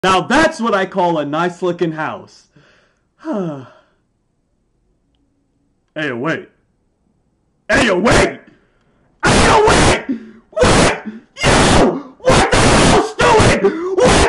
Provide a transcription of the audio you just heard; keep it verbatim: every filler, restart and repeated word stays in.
Now that's what I call a nice looking house. Hey, wait. Hey, wait! Hey, wait! Wait! Yo! What the hell's doing? What?